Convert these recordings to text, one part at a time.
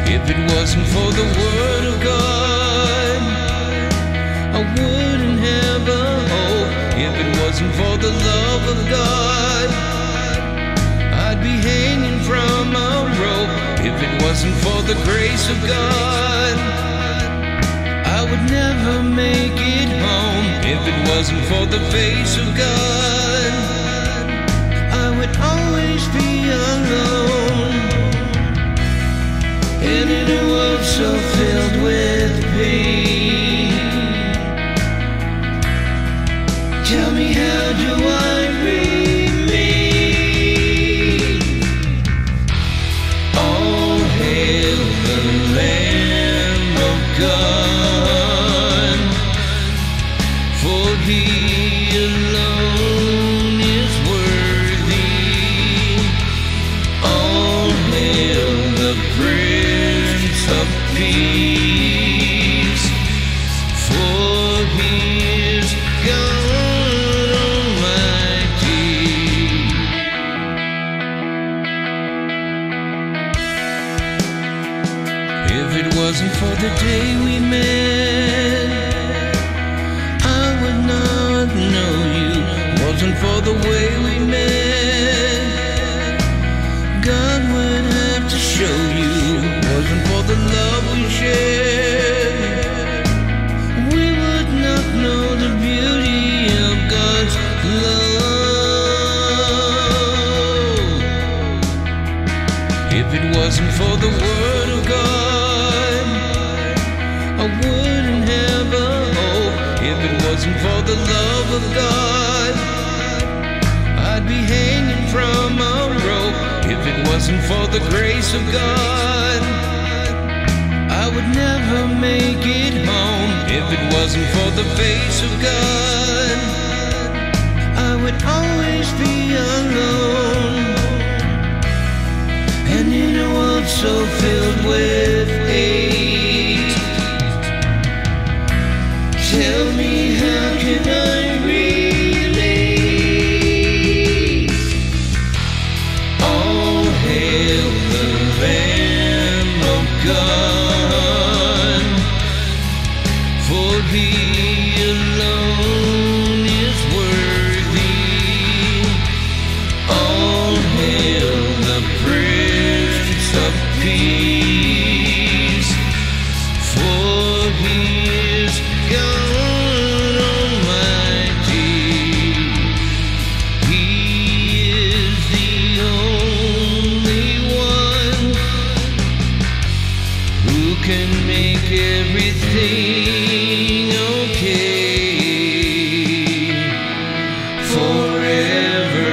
If it wasn't for the Word of God, I wouldn't have a hope. If it wasn't for the love of God, I'd be hanging from a rope. If it wasn't for the grace of God, I would never make it home. If it wasn't for the face of God, I would always be alone. And in a world so filled with pain, tell me, how do I remain? All hail the Lamb of God, for He alone is worthy. All hail the Prince of Peace, for He is God Almighty. If it wasn't for the day we met, I would not know you. Wasn't for the way we met, God would have to show you. Wasn't for the love we shared, we would not know the beauty of God's love. If it wasn't for the Word of God, I wouldn't have a hope. If it wasn't for the love of God, I'd be hanging from a rope. If it wasn't for the grace of God, I would never make it home. If it wasn't for the face of God, I would always be alone. And in a world so filled with hate, tell me, how can I relate? All hail the Lamb of God, for He alone is worthy. All hail the Prince of Peace, for He is God Almighty. He is the only one who can make everything okay forever.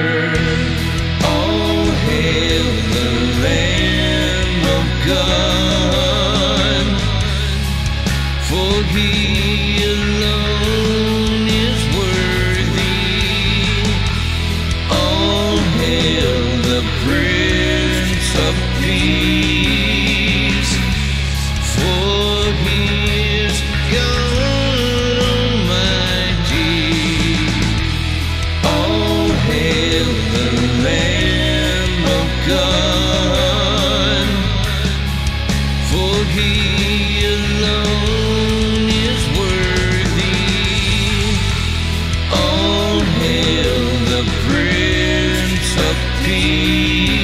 All hail the Lamb of God, for He alone is worthy. All hail the Prince of Peace, for He is God Almighty. All hail the Lamb of God, for He alone is worthy. All hail the Prince of Peace.